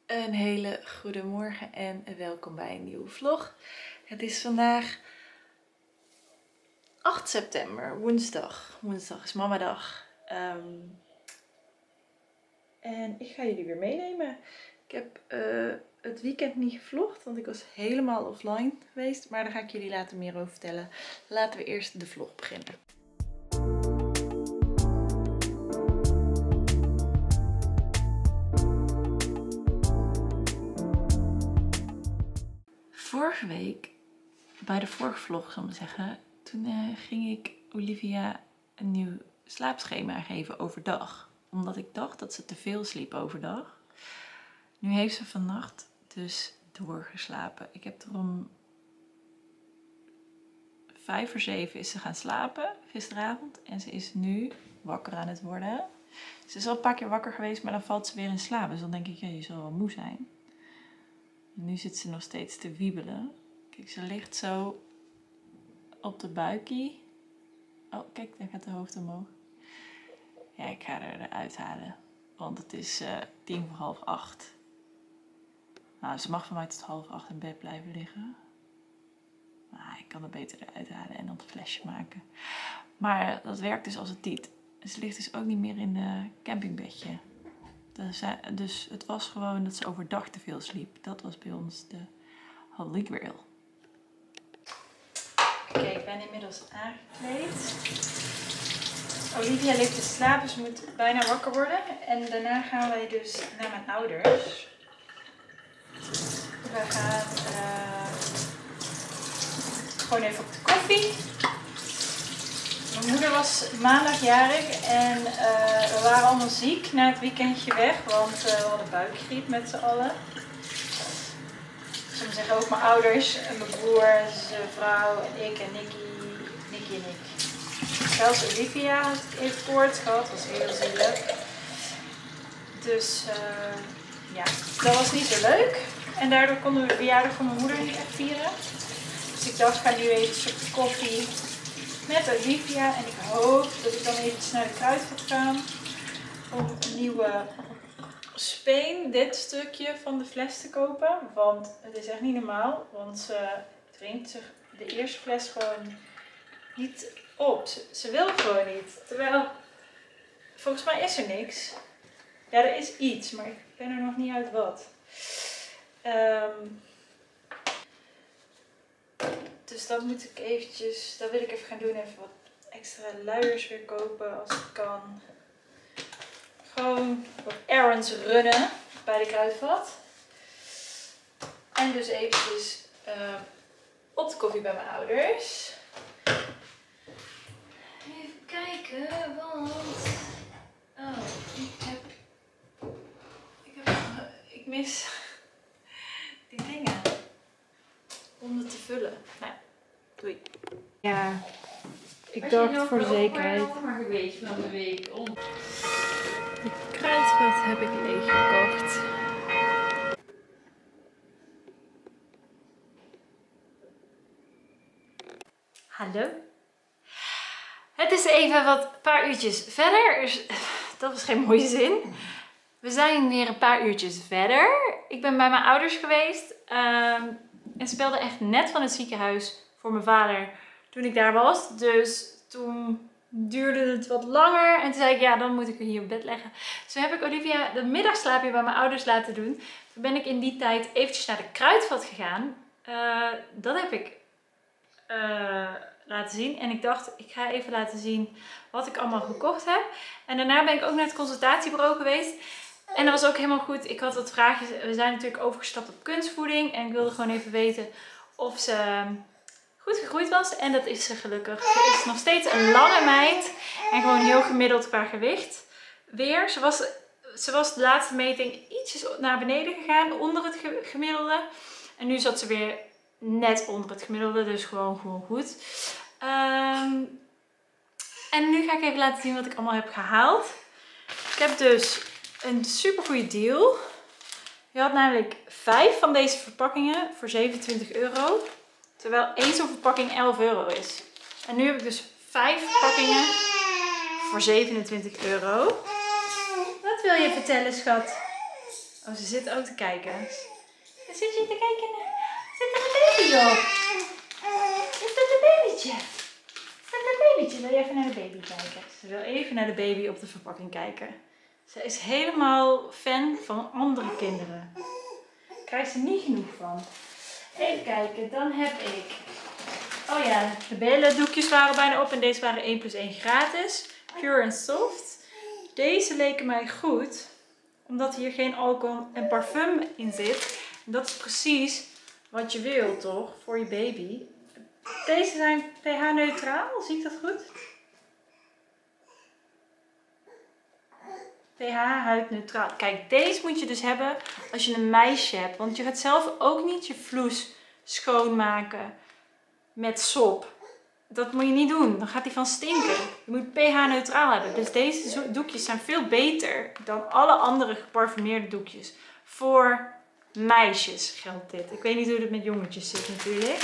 Een hele goede morgen en welkom bij een nieuwe vlog. Het is vandaag 8 september, woensdag. Woensdag is mamadag. En ik ga jullie weer meenemen. Ik heb het weekend niet gevlogd, want ik was helemaal offline geweest. Maar daar ga ik jullie later meer over vertellen. Laten we eerst de vlog beginnen. Vorige week, bij de vorige vlog zal ik maar zeggen, toen ging ik Olivia een nieuw slaapschema geven overdag. Omdat ik dacht dat ze te veel sliep overdag. Nu heeft ze vannacht dus doorgeslapen. Ik heb er om 6:55 is ze gaan slapen gisteravond. En ze is nu wakker aan het worden. Ze is al een paar keer wakker geweest, maar dan valt ze weer in slaap. Dus dan denk ik, ja, je zal wel moe zijn. Nu zit ze nog steeds te wiebelen. Kijk, ze ligt zo op de buikie. Oh, kijk, daar gaat de hoofd omhoog. Ja, ik ga er eruit halen. Want het is 7:45. Nou, ze mag van mij tot 7:30 in bed blijven liggen. Maar ik kan er beter eruit halen en dan een flesje maken. Maar dat werkt dus als het niet. Ze ligt dus ook niet meer in een campingbedje. Dus het was gewoon dat ze overdag te veel sliep. Dat was bij ons de holy grail. Oké, ik ben inmiddels aangekleed. Olivia ligt te slapen, ze moet bijna wakker worden. En daarna gaan wij dus naar mijn ouders. We gaan gewoon even op de koffie. Mijn moeder was maandag jarig en we waren allemaal ziek na het weekendje weg, want we hadden buikgriep met z'n allen. Ik zou zeggen ook mijn ouders, en mijn broer, zijn vrouw en ik en Nicky en ik. Zelfs Olivia heeft koorts gehad, dat was heel zielig. Dus ja, dat was niet zo leuk. En daardoor konden we de verjaardag van mijn moeder niet echt vieren. Dus ik dacht, ik ga nu even op de koffie met Olivia. En ik hoop dat ik dan eventjes naar de Kruidvat ga om een nieuwe speen, dit stukje van de fles te kopen. Want het is echt niet normaal, want ze drinkt zich de eerste fles gewoon niet op. Ze wil gewoon niet. Terwijl, volgens mij is er niks. Ja, er is iets, maar ik ben er nog niet uit wat. Dus dat moet ik eventjes, dat wil ik even gaan doen. Even wat extra luiers weer kopen als het kan. Gewoon wat errands runnen bij de Kruidvat. En dus eventjes op de koffie bij mijn ouders. Even kijken, want... Oh, ik mis die dingen om het te vullen. Nou, doei. Ja, ik dacht voor de zekerheid. Maar een beetje van de week. De Kruidvat heb ik leeggekocht. Hallo. Het is even wat paar uurtjes verder. Dat was geen mooie zin. We zijn weer een paar uurtjes verder. Ik ben bij mijn ouders geweest. En ze belden echt net van het ziekenhuis voor mijn vader toen ik daar was. Dus toen duurde het wat langer. En toen zei ik, ja, dan moet ik er hier op bed leggen. Dus toen heb ik Olivia de middagslaapje bij mijn ouders laten doen. Toen ben ik in die tijd eventjes naar de Kruidvat gegaan. Dat heb ik laten zien. En ik dacht, ik ga even laten zien wat ik allemaal gekocht heb. En daarna ben ik ook naar het consultatiebureau geweest. En dat was ook helemaal goed. Ik had wat vraagjes. We zijn natuurlijk overgestapt op kunstvoeding. En ik wilde gewoon even weten of ze goed gegroeid was. En dat is ze gelukkig. Ze is nog steeds een lange meid. En gewoon heel gemiddeld qua gewicht. Weer. Ze was de laatste meting ietsjes naar beneden gegaan. Onder het gemiddelde. En nu zat ze weer net onder het gemiddelde. Dus gewoon goed. En nu ga ik even laten zien wat ik allemaal heb gehaald. Ik heb dus een super goede deal. Je had namelijk 5 van deze verpakkingen voor €27. Terwijl één zo'n verpakking €11 is. En nu heb ik dus 5 verpakkingen voor €27. Wat wil je vertellen, schat? Oh, ze zit ook te kijken. Zit je te kijken? Zit er een baby op? Is dat een babytje? Is dat een babytje? Wil je even naar de baby kijken? Ze wil even naar de baby op de verpakking kijken. Ze is helemaal fan van andere kinderen. Daar krijgt ze niet genoeg van. Even kijken, dan heb ik... Oh ja, de billendoekjes waren bijna op en deze waren 1 + 1 gratis. Pure and Soft. Deze leken mij goed, omdat hier geen alcohol en parfum in zit. En dat is precies wat je wil, toch? Voor je baby. Deze zijn pH-neutraal, zie ik dat goed? pH-huidneutraal. Kijk, deze moet je dus hebben als je een meisje hebt. Want je gaat zelf ook niet je vloes schoonmaken met sop. Dat moet je niet doen. Dan gaat die van stinken. Je moet pH-neutraal hebben. Dus deze doekjes zijn veel beter dan alle andere geparfumeerde doekjes. Voor meisjes geldt dit. Ik weet niet hoe het met jongetjes zit natuurlijk.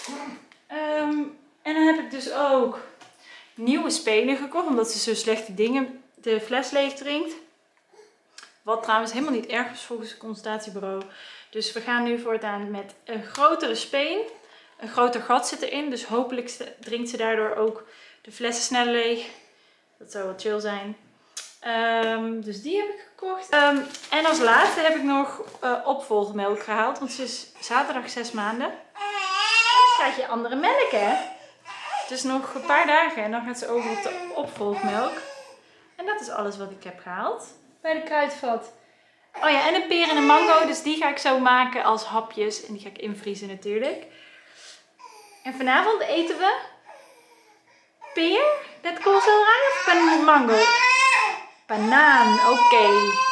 En dan heb ik dus ook nieuwe spenen gekocht. Omdat ze zo slechte dingen de fles leeg drinkt. Wat trouwens helemaal niet erg is volgens het consultatiebureau. Dus we gaan nu voortaan met een grotere speen. Een groter gat zit erin. Dus hopelijk drinkt ze daardoor ook de flessen sneller leeg. Dat zou wel chill zijn. Dus die heb ik gekocht. En als laatste heb ik nog opvolgmelk gehaald. Want ze is zaterdag 6 maanden. Dan krijg je andere melk, hè. Dus nog een paar dagen en dan gaat ze over op de opvolgmelk. En dat is alles wat ik heb gehaald bij de kruidvat. Oh ja, en een peer en een mango. Dus die ga ik zo maken als hapjes. En die ga ik invriezen natuurlijk. En vanavond eten we peer met koolselderij of mango? Banaan, oké.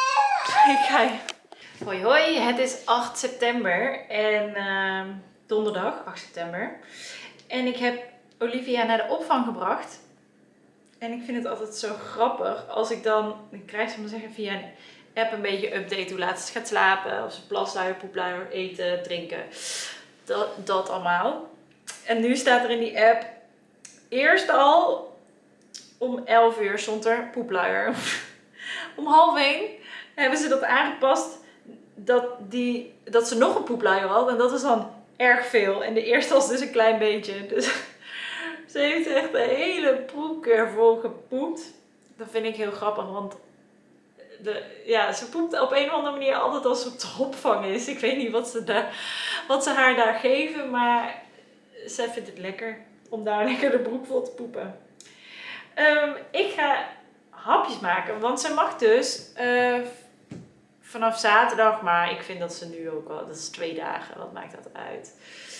Hoi hoi, het is 8 september en donderdag 8 september. En ik heb Olivia naar de opvang gebracht. En ik vind het altijd zo grappig als ik krijg ze maar zeggen via een app een beetje update hoe laat ze gaat slapen. Of ze plasluier, poepluier, eten, drinken. Dat allemaal. En nu staat er in die app, eerst al om 11 uur stond er poepluier. Om 12:30 hebben ze dat aangepast dat ze nog een poepluier had. En dat is dan erg veel. En de eerste was dus een klein beetje. Dus ze heeft echt een hele poep ervoor gepoept. Dat vind ik heel grappig, want ze poept op een of andere manier altijd als ze op de opvang is. Ik weet niet wat ze haar daar geven, maar zij vindt het lekker om daar lekker de broek vol te poepen. Ik ga hapjes maken, want ze mag dus vanaf zaterdag, maar ik vind dat ze nu ook al, dat is 2 dagen, wat maakt dat uit?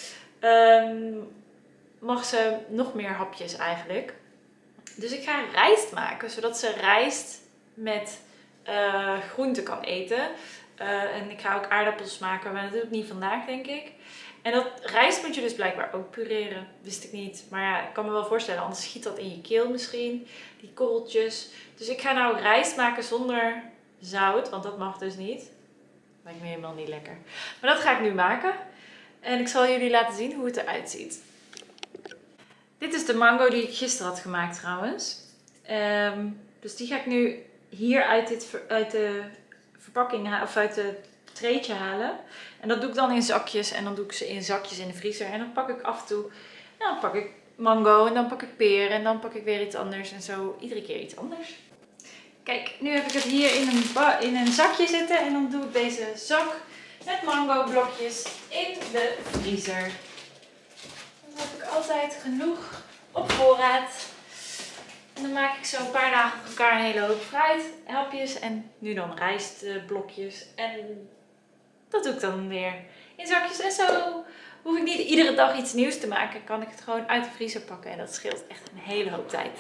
Mag ze nog meer hapjes eigenlijk. Dus ik ga rijst maken, zodat ze rijst met groenten kan eten. En ik ga ook aardappels maken, maar dat doe ik niet vandaag denk ik. En dat rijst moet je dus blijkbaar ook pureren. Wist ik niet. Maar ja, ik kan me wel voorstellen, anders schiet dat in je keel misschien. Die korreltjes. Dus ik ga nou rijst maken zonder zout, want dat mag dus niet. Lijkt me helemaal niet lekker. Maar dat ga ik nu maken. En ik zal jullie laten zien hoe het eruit ziet. Dit is de mango die ik gisteren had gemaakt trouwens. Dus die ga ik nu hier uit de verpakking of uit de treetje halen. En dat doe ik dan in zakjes. En dan doe ik ze in zakjes in de vriezer. En dan pak ik af en toe, dan pak ik mango en dan pak ik peer. En dan pak ik weer iets anders. En zo iedere keer iets anders. Kijk, nu heb ik het hier in een zakje zitten. En dan doe ik deze zak met mango blokjes in de vriezer. Dan heb ik altijd genoeg op voorraad. En dan maak ik zo een paar dagen op elkaar een hele hoop fruit, hapjes en nu dan rijstblokjes. En dat doe ik dan weer in zakjes. En zo hoef ik niet iedere dag iets nieuws te maken. Kan ik het gewoon uit de vriezer pakken en dat scheelt echt een hele hoop tijd.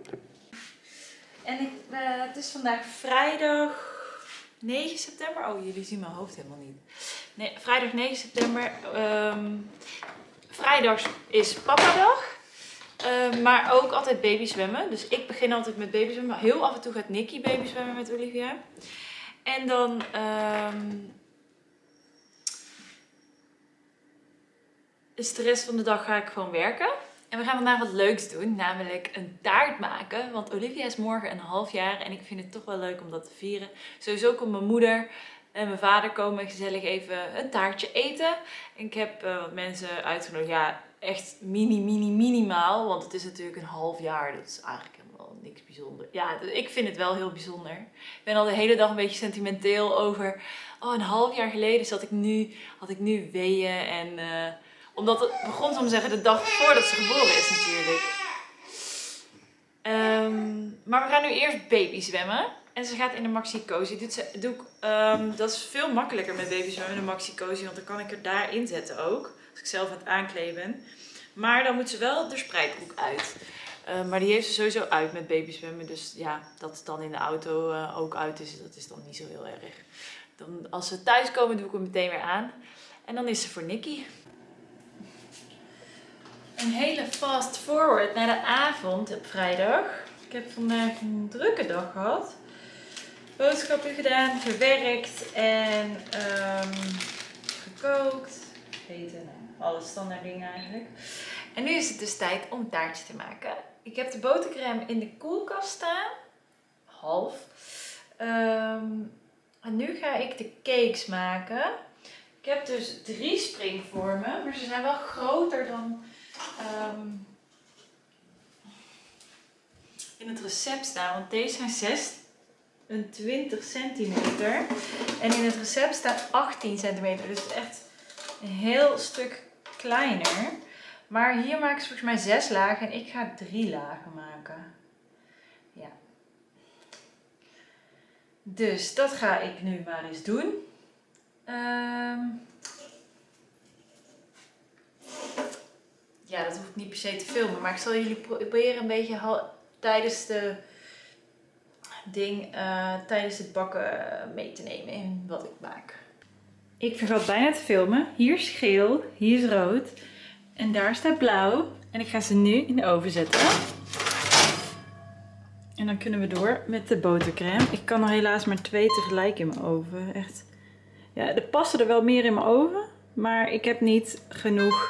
En het is vandaag vrijdag 9 september. Oh, jullie zien mijn hoofd helemaal niet. Nee, vrijdag 9 september. Vrijdag is papadag. Maar ook altijd babyzwemmen. Dus ik begin altijd met babyzwemmen. Heel af en toe gaat Nicky babyzwemmen met Olivia. En dan is de rest van de dag ga ik gewoon werken. En we gaan vandaag wat leuks doen. Namelijk een taart maken. Want Olivia is morgen een half jaar. En ik vind het toch wel leuk om dat te vieren. Sowieso komt mijn moeder en mijn vader komen gezellig even een taartje eten. En ik heb wat mensen uitgenodigd. Ja, echt minimaal. Want het is natuurlijk een half jaar. Dat is eigenlijk helemaal niks bijzonders. Ja, ik vind het wel heel bijzonder. Ik ben al de hele dag een beetje sentimenteel over... Oh, een half jaar geleden had ik nu weeën. En omdat het begon, zo te zeggen, de dag voordat ze geboren is natuurlijk. Maar we gaan nu eerst baby zwemmen. En ze gaat in de maxi cozy. Dat is veel makkelijker met baby zwemmen in de maxi cozy. Want dan kan ik er daarin zetten ook. Als ik zelf aan het aankleden ben. Maar dan moet ze wel de spreidbroek uit. Maar die heeft ze sowieso uit met baby zwemmen. Dus ja, dat het dan in de auto ook uit is. Dat is dan niet zo heel erg. Dan, als we thuis komen doe ik hem meteen weer aan. En dan is ze voor Nicky. Een hele fast forward naar de avond op vrijdag. Ik heb vandaag een drukke dag gehad. Boodschappen gedaan, gewerkt en gekookt. Gegeten, alle standaard dingen eigenlijk. En nu is het dus tijd om een taartje te maken. Ik heb de botercrème in de koelkast staan. Half. En nu ga ik de cakes maken. Ik heb dus 3 springvormen, maar ze zijn wel groter dan in het recept staan. Want deze zijn 26 centimeter. En in het recept staat 18 centimeter. Dus echt een heel stuk kleiner. Maar hier maken ze volgens mij 6 lagen en ik ga 3 lagen maken. Ja. Dus dat ga ik nu maar eens doen. Ja, dat hoef ik niet per se te filmen. Maar ik zal jullie proberen een beetje tijdens tijdens het bakken mee te nemen in wat ik maak. Ik vergat bijna te filmen. Hier is geel, hier is rood. En daar staat blauw. En ik ga ze nu in de oven zetten. En dan kunnen we door met de botercrème. Ik kan er helaas maar 2 tegelijk in mijn oven. Echt. Ja, er passen er wel meer in mijn oven. Maar ik heb niet genoeg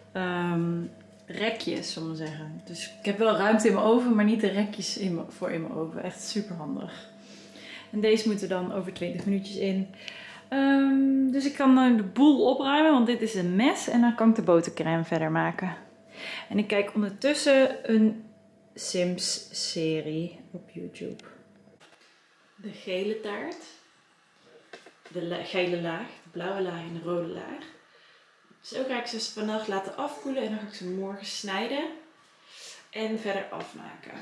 rekjes, zullen we zeggen. Dus ik heb wel ruimte in mijn oven, maar niet de rekjes voor in mijn oven. Echt super handig. En deze moeten dan over 20 minuutjes in. Dus ik kan dan de boel opruimen, want dit is een mes. En dan kan ik de botercrème verder maken. En ik kijk ondertussen een Sims-serie op YouTube. De gele taart. De gele laag, de blauwe laag en de rode laag. Zo ga ik ze vannacht laten afkoelen en dan ga ik ze morgen snijden. En verder afmaken.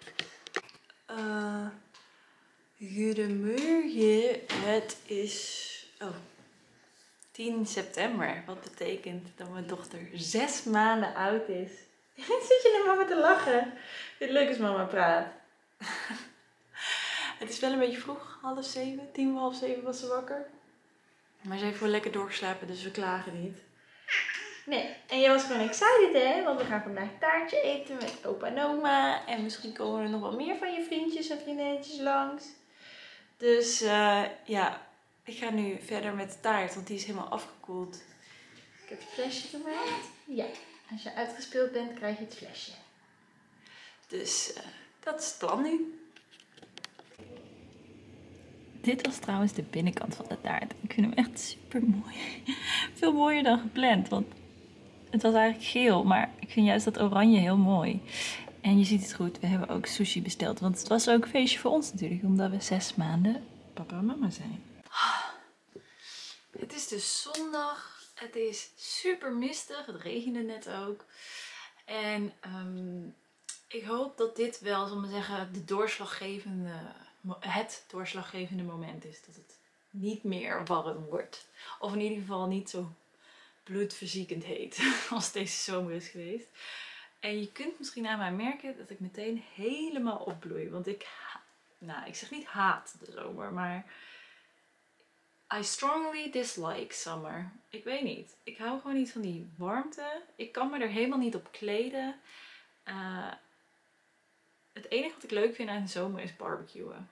Goedemorgen. Het is 10 september. Wat betekent dat mijn dochter 6 maanden oud is. Zit je naar mama te lachen? Vind je het leuk als mama praat? Het is wel een beetje vroeg. 6:30, 6:50 was ze wakker. Maar ze heeft wel lekker doorgeslapen, dus we klagen niet. Nee, en jij was gewoon excited hè? Want we gaan vandaag taartje eten met opa en oma. En misschien komen er nog wel meer van je vriendjes en vriendinnetjes langs. Dus ja, ik ga nu verder met de taart, want die is helemaal afgekoeld. Ik heb het flesje gemaakt. Ja, als je uitgespeeld bent, krijg je het flesje. Dus dat is het plan nu. Dit was trouwens de binnenkant van de taart. Ik vind hem echt super mooi. Veel mooier dan gepland, want het was eigenlijk geel, maar ik vind juist dat oranje heel mooi. En je ziet het goed, we hebben ook sushi besteld. Want het was ook een feestje voor ons natuurlijk, omdat we 6 maanden papa en mama zijn. Het is dus zondag. Het is super mistig. Het regende net ook. En ik hoop dat dit wel, zullen we zeggen, het doorslaggevende moment is. Dat het niet meer warm wordt. Of in ieder geval niet zo bloedverziekend heet als deze zomer is geweest. En je kunt misschien aan mij merken dat ik meteen helemaal opbloei. Want ik zeg niet haat de zomer, maar I strongly dislike summer. Ik weet niet. Ik hou gewoon niet van die warmte. Ik kan me er helemaal niet op kleden. Het enige wat ik leuk vind aan de zomer is barbecuen.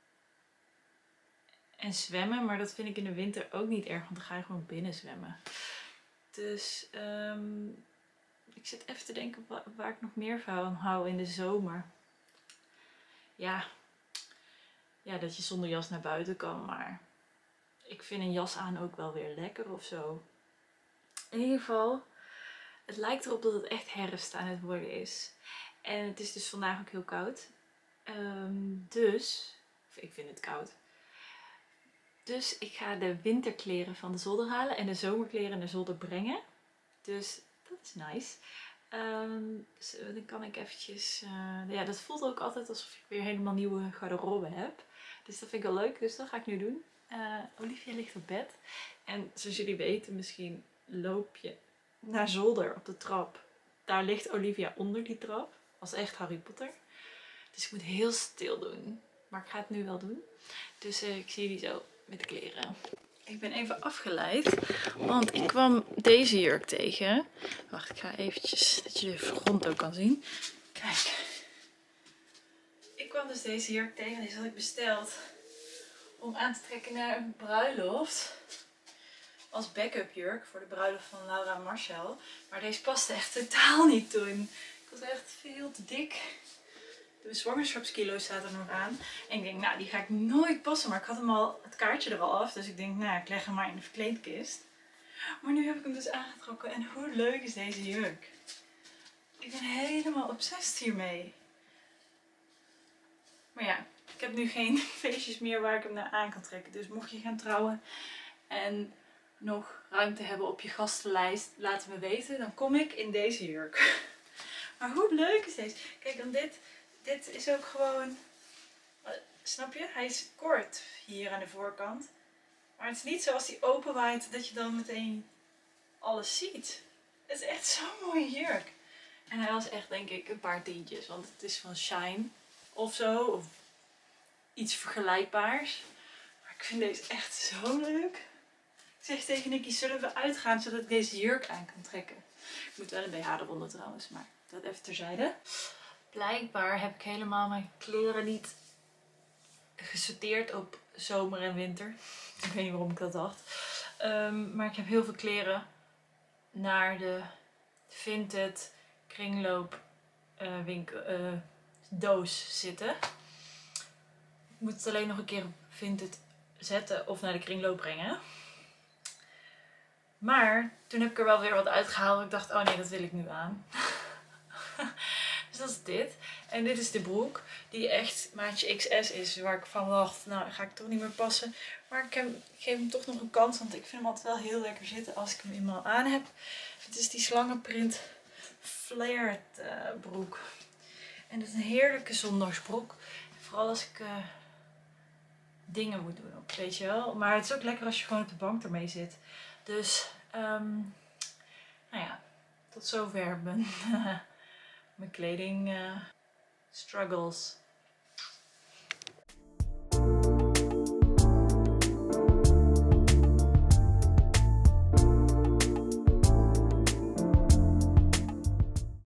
En zwemmen, maar dat vind ik in de winter ook niet erg, want dan ga je gewoon binnen zwemmen. Dus ik zit even te denken waar ik nog meer van hou in de zomer. Ja, dat je zonder jas naar buiten kan, maar ik vind een jas aan ook wel weer lekker of zo. In ieder geval, het lijkt erop dat het echt herfst aan het worden is. En het is dus vandaag ook heel koud. Of ik vind het koud. Dus ik ga de winterkleren van de zolder halen en de zomerkleren naar de zolder brengen. Dus dat is nice. Dus dan kan ik eventjes... ja, dat voelt ook altijd alsof ik weer helemaal nieuwe garderobe heb. Dus dat vind ik wel leuk. Dus dat ga ik nu doen. Olivia ligt op bed. En zoals jullie weten, misschien loop je naar zolder op de trap. Daar ligt Olivia onder die trap. Als echt Harry Potter. Dus ik moet heel stil doen. Maar ik ga het nu wel doen. Dus ik zie jullie zo met de kleren. Ik ben even afgeleid, want ik kwam deze jurk tegen. Wacht, ik ga eventjes, dat je de grond ook kan zien. Kijk. Ik kwam dus deze jurk tegen. Deze had ik besteld om aan te trekken naar een bruiloft. Als backup jurk voor de bruiloft van Laura en Marcel. Maar deze paste echt totaal niet toen. Ik was echt veel te dik. De zwangerschapskilo staat er nog aan. En ik denk, nou, die ga ik nooit passen. Maar ik had hem al, het kaartje er al af. Dus ik denk, nou, ik leg hem maar in de verkleedkist. Maar nu heb ik hem dus aangetrokken. En hoe leuk is deze jurk? Ik ben helemaal obsessed hiermee. Maar ja, ik heb nu geen feestjes meer waar ik hem naar aan kan trekken. Dus mocht je gaan trouwen en nog ruimte hebben op je gastenlijst, laat me weten. Dan kom ik in deze jurk. Maar hoe leuk is deze? Kijk, dan dit is ook gewoon, snap je? Hij is kort hier aan de voorkant. Maar het is niet zoals die openwaait dat je dan meteen alles ziet. Het is echt zo'n mooie jurk. En hij was echt, denk ik, een paar tientjes. Want het is van Shine of zo. Of iets vergelijkbaars. Maar ik vind deze echt zo leuk. Ik zeg tegen Nicky, zullen we uitgaan zodat ik deze jurk aan kan trekken? Ik moet wel een BH eronder trouwens, maar dat even terzijde. Blijkbaar heb ik helemaal mijn kleren niet gesorteerd op zomer en winter. Ik weet niet waarom ik dat dacht. Maar ik heb heel veel kleren naar de Vinted kringloop doos zitten. Ik moet het alleen nog een keer op Vinted zetten of naar de kringloop brengen. Maar toen heb ik er wel weer wat uitgehaald. Ik dacht, oh nee, dat wil ik nu aan. Dus dat is dit. En dit is de broek. Die echt maatje XS is. Waar ik van dacht, nou ga ik toch niet meer passen. Maar ik geef hem toch nog een kans. Want ik vind hem altijd wel heel lekker zitten als ik hem eenmaal aan heb. Het is die slangenprint flared broek. En het is een heerlijke zondagsbroek. Vooral als ik dingen moet doen. Weet je wel. Maar het is ook lekker als je gewoon op de bank ermee zit. Dus, nou ja. Tot zover mijn kleding struggles.